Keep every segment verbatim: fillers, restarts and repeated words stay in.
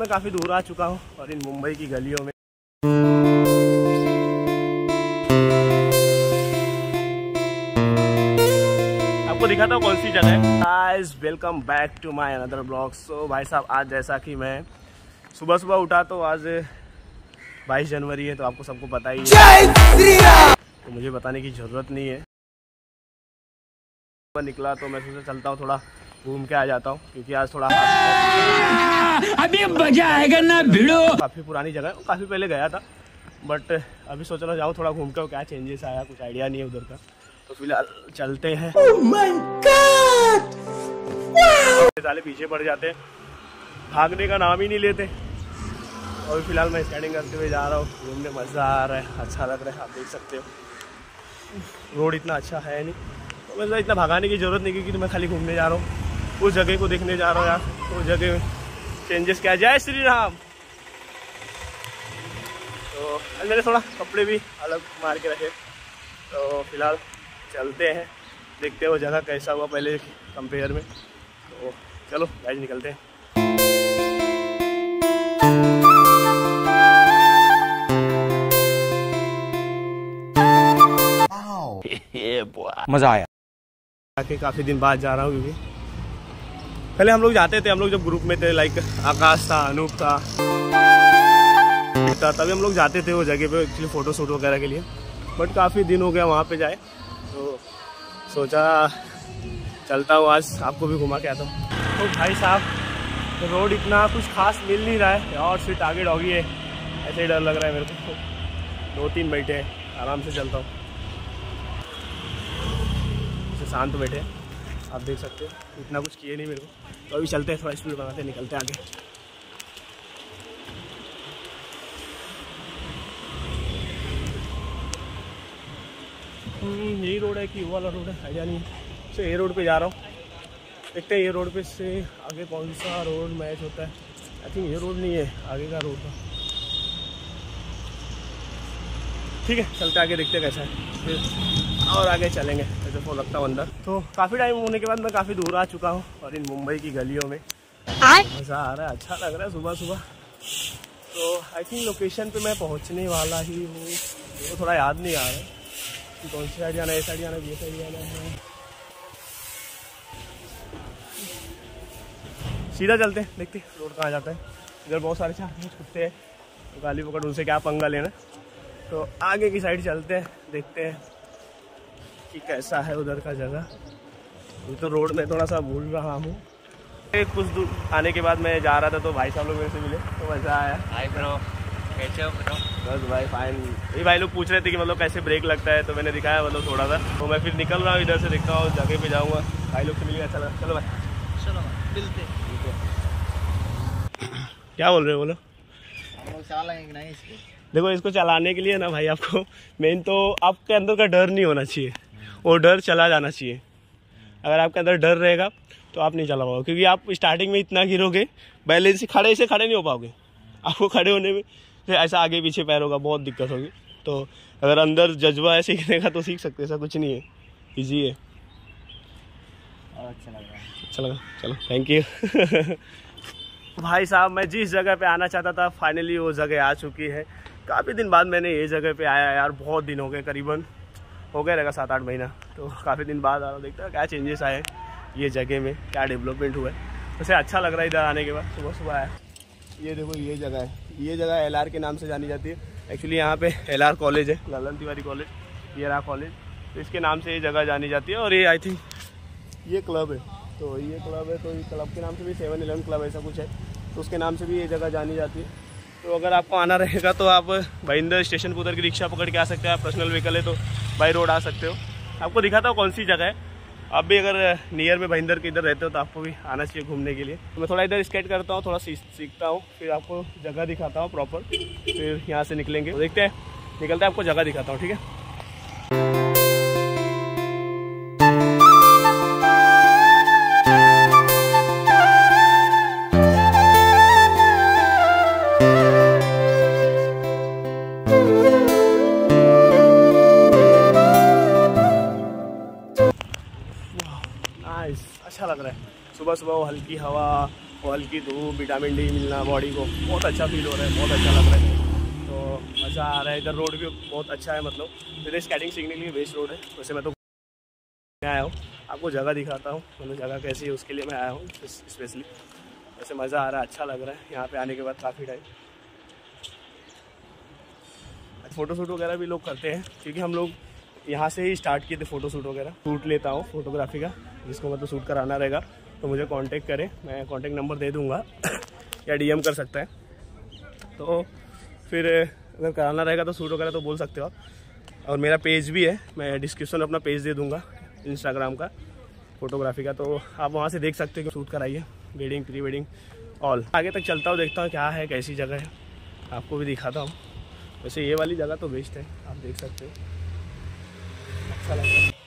मैं काफ़ी दूर आ चुका हूँ और इन मुंबई की गलियों में आपको दिखाता हूँ कौन सी जगह है। Guys welcome back to my another blog. So भाई साहब, आज जैसा कि मैं सुबह सुबह उठा तो आज बाईस जनवरी है, तो आपको सबको पता ही है, तो मुझे बताने की ज़रूरत नहीं है। निकला तो मैं सोचा चलता हूँ, थोड़ा घूम के आ जाता हूँ, क्योंकि आज थोड़ा अभी मजा आएगा ना भिड़ो। काफ़ी पुरानी जगह है, काफ़ी पहले गया था, बट अभी सोच रहा जाऊँ थोड़ा घूम के, क्या चेंजेस आया कुछ आइडिया नहीं है उधर का। तो फिलहाल चलते हैं। oh my God! wow! साले पीछे पड़ जाते हैं, भागने का नाम ही नहीं लेते। और फिलहाल मैं स्केटिंग करते हुए जा रहा हूँ, घूमने मज़ा आ रहा है, अच्छा लग रहा है। आप देख सकते हो रोड इतना अच्छा है नहीं, तो मतलब इतना भगाने की ज़रूरत नहीं, क्योंकि मैं खाली घूमने जा रहा हूँ, उस जगह को देखने जा रहा हूँ यार। उस जगह चेंजेस क्या, जय श्री राम। तो मैंने थोड़ा कपड़े भी अलग मार के रखे, तो फिलहाल चलते हैं, देखते हैं वो जगह कैसा हुआ पहले कंपेयर में। तो चलो गाइस निकलते हैं। मजा आया। आके काफ़ी दिन बाद जा रहा हूँ, क्योंकि पहले हम लोग जाते थे, हम लोग जब ग्रुप में थे, लाइक आकाश था, अनूप था, तभी हम लोग जाते थे वो जगह पे एक्चुअली फ़ोटो शूट वगैरह के लिए। बट काफ़ी दिन हो गया वहाँ पे जाए, तो सोचा चलता हूँ आज, आपको भी घुमा के आता हूँ। तो भाई साहब रोड इतना कुछ खास मिल नहीं रहा है, और फिर आगे डॉगी है, ऐसे ही डर लग रहा है मेरे को। दो तीन बैठे हैं, आराम से चलता हूँ, ऐसे शांत बैठे हैं, आप देख सकते हो, इतना कुछ किए नहीं मेरे को। तो अभी चलते हैं, थोड़ा स्पीड बनाते हैं, निकलते हैं आगे। यही रोड है कि वो वाला रोड है, आइडिया नहीं। तो ये रोड पे जा रहा हूँ, देखते हैं ये रोड पे से आगे कौन सा रोड मैच होता है। आई थिंक ये रोड नहीं है, आगे का रोड था। ठीक है, चलते आगे, देखते कैसा है, फिर और आगे चलेंगे। ऐसे फोन रखता हूँ अंदर। तो काफ़ी टाइम होने के बाद मैं काफ़ी दूर आ चुका हूँ और इन मुंबई की गलियों में मज़ा आ रहा है, अच्छा लग रहा है सुबह सुबह। तो आई थिंक लोकेशन पे मैं पहुँचने वाला ही हूँ, मुझे थोड़ा याद नहीं आ रहा है कि कौन सी साइड जाना है, ये साइड जाना है, ये साइड जाना है। सीधा चलते हैं, देखते हैं रोड कहाँ जाता है। इधर बहुत सारे चार कुत्ते हैं, तो गाली पकड़, उनसे क्या पंगा लेना। तो आगे की साइड चलते हैं, देखते हैं कि कैसा है उधर का जगह। तो रोड में थोड़ा सा भूल रहा हूँ। कुछ दूर आने के बाद मैं जा रहा था, तो भाई साहब लोग मेरे से मिले, तो मज़ा आया। हाय ब्रो, कैसे हो ब्रो? बस भाई फाइन। ये भाई लोग पूछ रहे थे कि मतलब कैसे ब्रेक लगता है, तो मैंने दिखाया मतलब थोड़ा सा। तो मैं फिर निकल रहा हूँ इधर से, देखता हूँ जगह पे जाऊँगा, भाई लोग से मिल गया। चलो चलो भाई, चलो मिलते। क्या बोल रहे हो, बोलो। चलाएंगे नहीं इसको? देखो, इसको चलाने के लिए ना भाई, आपको मेन तो आपके अंदर का डर नहीं होना चाहिए, वो डर चला जाना चाहिए। अगर आपके अंदर डर रहेगा तो आप नहीं चला पाओगे, क्योंकि आप स्टार्टिंग में इतना गिरोगे, बैलेंस से खड़े से खड़े नहीं हो पाओगे। आपको खड़े होने में ऐसा आगे पीछे पैर होगा, बहुत दिक्कत होगी। तो अगर अंदर जज्बा है सीखने का तो सीख सकते हैं, ऐसा कुछ नहीं है, ईजी है। अच्छा लग रहा है, अच्छा लगा, चलो थैंक यू। भाई साहब, मैं जिस जगह पे आना चाहता था फाइनली वो जगह आ चुकी है। काफ़ी दिन बाद मैंने ये जगह पे आया यार, बहुत दिन हो गए, करीबन हो गया रहेगा सात आठ महीना। तो काफ़ी दिन बाद आ रहा हूँ, देखता है क्या चेंजेस आए ये जगह में, क्या डेवलपमेंट हुआ है। वैसे अच्छा लग रहा है इधर आने के बाद, सुबह सुबह आया। ये देखो, ये जगह है, ये जगह एल आर के नाम से जानी जाती है। एक्चुअली यहाँ पे एल आर कॉलेज है, ललन तिवारी कॉलेज, ये रहा कॉलेज, तो इसके नाम से ये जगह जानी जाती है। और ये आई थिंक ये क्लब है, तो ये क्लब है, तो ये क्लब के नाम से भी सेवन इलेवन क्लब ऐसा कुछ है, तो उसके नाम से भी ये जगह जानी जाती है। तो अगर आपको आना रहेगा तो आप भाईंदर स्टेशन पर उतर के रिक्शा पकड़ के आ सकते हैं। आप पर्सनल व्हीकल है तो बाई रोड आ सकते हो। आपको दिखाता हूँ कौन सी जगह है। आप भी अगर नियर में भाईंदर के इधर रहते हो तो आपको भी आना चाहिए घूमने के लिए। तो मैं थोड़ा इधर स्केट करता हूँ, थोड़ा सीखता हूँ, फिर आपको जगह दिखाता हूँ प्रॉपर, फिर यहाँ से निकलेंगे। तो देखते हैं, निकलते हैं, आपको जगह दिखाता हूँ, ठीक है। अच्छा लग रहा है सुबह सुबह, वो हल्की हवा हल्की धूप, विटामिन डी मिलना बॉडी को, बहुत अच्छा फील हो रहा है, बहुत अच्छा लग रहा है। तो मज़ा आ रहा है। इधर रोड भी बहुत अच्छा है, मतलब इधर स्केटिंग सीखने के लिए बेस्ट रोड है। वैसे मैं तो आया हूँ, आपको जगह दिखाता हूँ, मतलब जगह कैसी है उसके लिए मैं आया हूँ स्पेशली। वैसे मज़ा आ रहा है, अच्छा लग रहा है यहाँ पे आने के बाद काफ़ी टाइम। फ़ोटो शूट वगैरह भी लोग करते हैं, क्योंकि हम लोग यहाँ से ही स्टार्ट किए थे फ़ोटो शूट वगैरह। शूट लेता हूँ फोटोग्राफी का, जिसको मतलब शूट कराना रहेगा तो मुझे कांटेक्ट करें, मैं कांटेक्ट नंबर दे दूँगा या डीएम कर सकता है। तो फिर अगर कराना रहेगा तो शूट वगैरह तो बोल सकते हो आप। और मेरा पेज भी है, मैं डिस्क्रिप्शन में अपना पेज दे दूँगा इंस्टाग्राम का फोटोग्राफी का, तो आप वहाँ से देख सकते हो कि शूट कराइए, वेडिंग, प्री वेडिंग, ऑल। आगे तक चलता हूँ, देखता हूँ क्या है, कैसी जगह है, आपको भी दिखाता हूँ। वैसे ये वाली जगह तो बेस्ट है, आप देख सकते हो, अच्छा लग रहा है।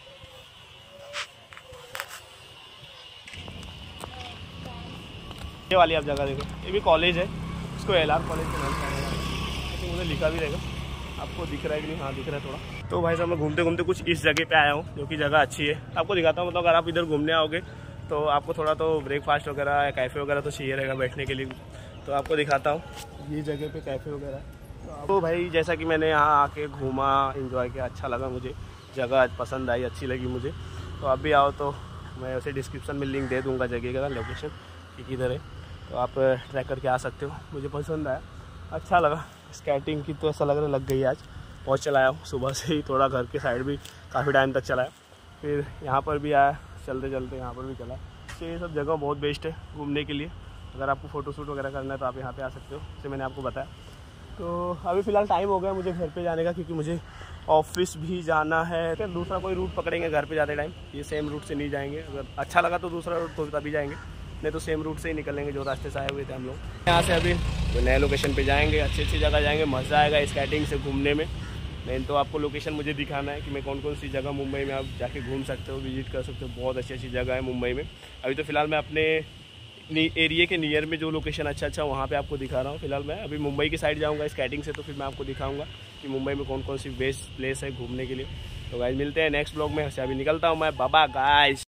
ये वाली आप जगह देखो, ये भी कॉलेज है, इसको एल आर कॉलेज के नाम से आएगा, लेकिन मुझे लिखा भी रहेगा, आपको दिख रहा है कि नहीं? हाँ दिख रहा है थोड़ा। तो भाई साहब मैं घूमते घूमते कुछ इस जगह पे आया हूँ, जो कि जगह अच्छी है, आपको दिखाता हूँ। मतलब अगर आप इधर घूमने आओगे तो आपको थोड़ा तो ब्रेकफास्ट वगैरह या कैफ़े वगैरह तो चाहिए रहेगा बैठने के लिए, तो आपको दिखाता हूँ ये जगह पे कैफ़े वगैरह। तो भाई जैसा कि मैंने यहाँ आके घूमा, इंजॉय किया, अच्छा लगा मुझे, जगह पसंद आई, अच्छी लगी मुझे। तो आप भी आओ तो मैं उसे डिस्क्रिप्शन में लिंक दे दूँगा जगह का, लोकेशन कि किधर है, तो आप ट्रैक करके आ सकते हो। मुझे पसंद आया, अच्छा लगा। स्केटिंग की तो ऐसा लग रहा लग गई आज, बहुत चलाया हूँ सुबह से ही, थोड़ा घर के साइड भी काफ़ी टाइम तक चलाया, फिर यहाँ पर भी आया, चलते चलते यहाँ पर भी चला। तो ये सब जगह बहुत बेस्ट है घूमने के लिए। अगर आपको फ़ोटो शूट वगैरह करना है तो आप यहाँ पे आ सकते हो, जैसे मैंने आपको बताया। तो अभी फ़िलहाल टाइम हो गया मुझे घर पे जाने का, क्योंकि मुझे ऑफिस भी जाना है। फिर दूसरा कोई रूट पकड़ेंगे घर पे जाते टाइम, ये सेम रूट से नहीं जाएंगे। अगर अच्छा लगा तो दूसरा रूट तो तभी जाएंगे, नहीं तो सेम रूट से ही निकलेंगे जो रास्ते से आए हुए थे हम लोग। यहाँ से अभी तो नए लोकेशन पे जाएंगे, अच्छी अच्छी जगह जाएंगे, मज़ा आएगा स्केटिंग से घूमने में। नहीं तो आपको लोकेशन मुझे दिखाना है कि मैं कौन कौन सी जगह मुंबई में आप जाके घूम सकते हो, विजिट कर सकते हो। बहुत अच्छी अच्छी जगह है मुंबई में। अभी तो फ़िलहाल मैं अपने एरिया के नियर में जो लोकेशन अच्छा अच्छा वहाँ पे आपको दिखा रहा हूँ। फिलहाल मैं अभी मुंबई की साइड जाऊँगा स्केटिंग से, तो फिर मैं आपको दिखाऊँगा कि मुंबई में कौन कौन सी बेस्ट प्लेस है घूमने के लिए। तो गाइस मिलते हैं नेक्स्ट ब्लॉग में। अभी निकलता हूँ मैं, बाबा गाइस।